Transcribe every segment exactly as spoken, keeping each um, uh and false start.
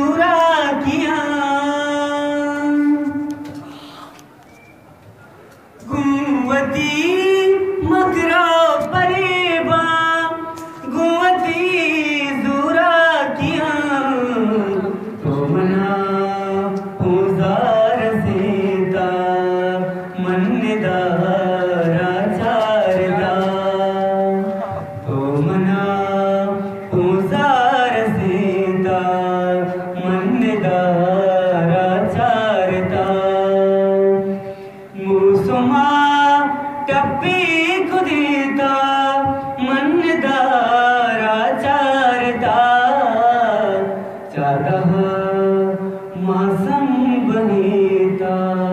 दूरा किया गुवती मगरा परेबा गुवती दूरा किया तो मना पूजार सीता मन्नदारा चारदा तो मना पूजार सीता मन्नदारा चारदा मुसुमा टप्पी खुदीता मन्नदारा चारदा चादह मासम बनीता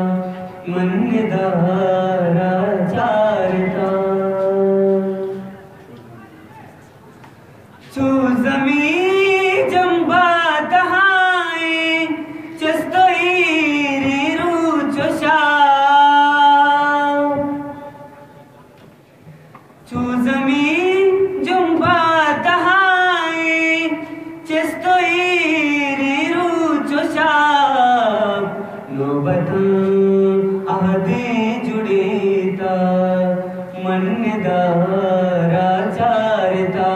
मन्नदारा चारदा चू जमी जंबा दहाए चस्तोई रीरू चोशा चू जमी जंबा दहाए चस्तोई रीरू चोशा नोबत आहदे जुड़ेता मन्नदारा चारदा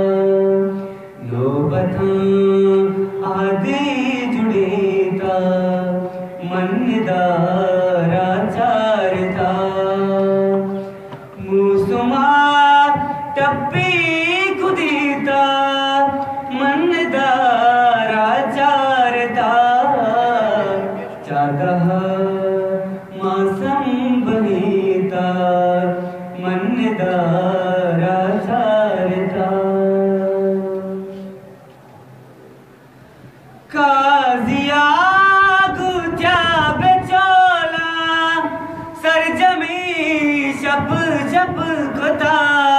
नोबत आहदे जुड़ेता मन्नदारा चारदा मुसुमा टप्पी खुदीता मन्नदारा चारदा चादह मासम बनीता मन्नदारा चारदा काजिया गुजा बेचोला सरजमी शप शप खुदा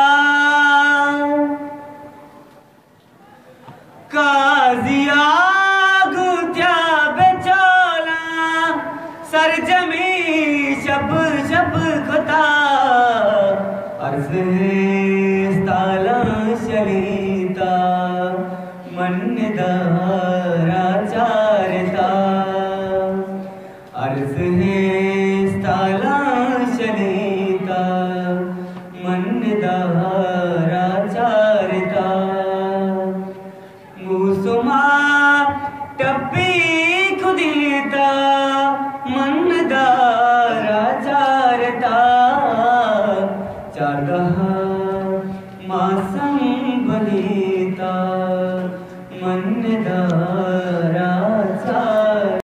काजिया गुजा बेचोला सरजमी शप शप खुदा अर्ज़ ताला शरीता मन्नदारा चारदा अर्ज़ ताला शरीता मन्नदारा चारदा मुसुमा टप्पी खुदीता मन्नदारा चारदा चादह मासम बनीता मन्नदारा